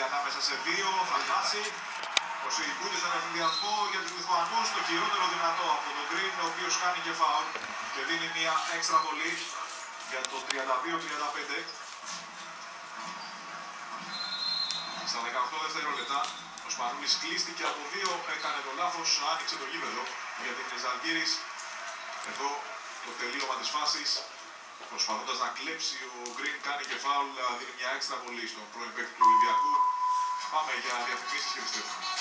ανάμεσα σε δύο, θα χάσει. Ο Σιγκούτης στον ευθυνδιασμό για τους Λιθουανούς, το χειρότερο δυνατό από τον Γκριν, ο οποίος κάνει και φάουλ και δίνει μια έξτρα βολή για το 32-35. Στα 18 δευτερόλεπτα, ο Σπανούλης κλείστηκε από δύο, έκανε το λάθος, άνοιξε το γήπεδο για την Ζαλγκίρις. Εδώ το τελείωμα της φάσης, προσπαθώντας να κλέψει, ο Γκριν κάνει και φάουλ, δίνει μια έξτρα βολή στον πρώην παίκτη του Ολυμπιακού. Πάμε για διαφημίσεις και επιστρέφουμε.